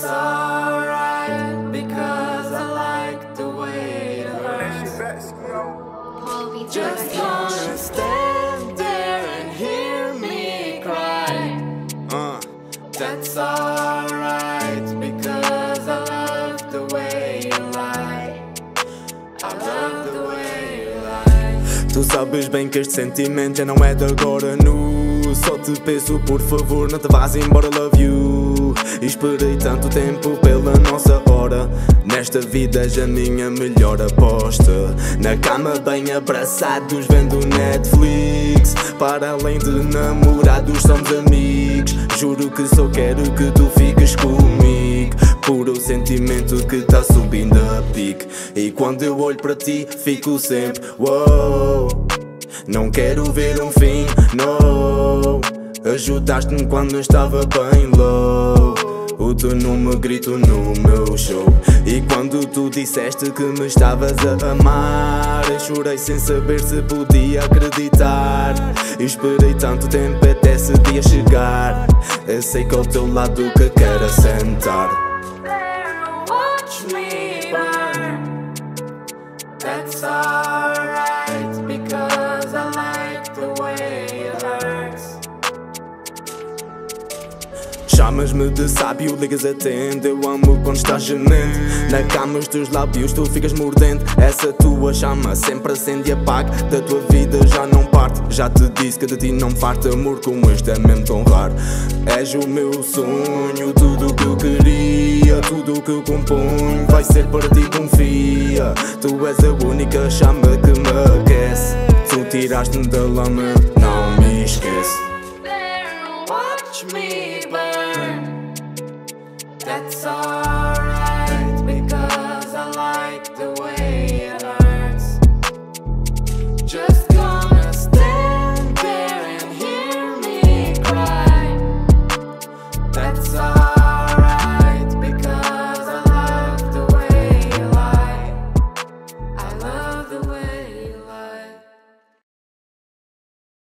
That's alright, because I like the way it hurts. Just wanna stand there and hear me cry. That's alright, because I love the way you lie. I love the way you lie. Tu sabes bem que este sentimento já não é de agora, nu. Só te peço por favor, não te vás embora, love you. Esperei tanto tempo pela nossa hora. Nesta vida és a minha melhor aposta. Na cama bem abraçados vendo Netflix. Para além de namorados somos amigos. Juro que só quero que tu fiques comigo. Puro sentimento que tá subindo a pique. E quando eu olho para ti fico sempre wow. Não quero ver um fim, no. Ajudaste-me quando eu estava bem low. O teu nome grito no meu show. E quando tu disseste que me estavas a amar, eu chorei sem saber se podia acreditar. Esperei tanto tempo até esse dia chegar. Eu sei que ao teu lado que quero sentar. Watch me burn. That's alright, because I like the way it hurts. Chamas-me de sábio, ligas atento. Eu amo quando estás gemendo. Na cama os teus lábios tu ficas mordendo. Essa tua chama sempre acende e apaga. Da tua vida já não parte. Já te disse que de ti não parte. Amor como este é mesmo tão raro. És o meu sonho, tudo o que eu queria. Tudo o que eu componho vai ser para ti, confia. Tu és a única chama que me aquece. Tu tiraste-me da lama, não me esquece. Watch me burn. That's all.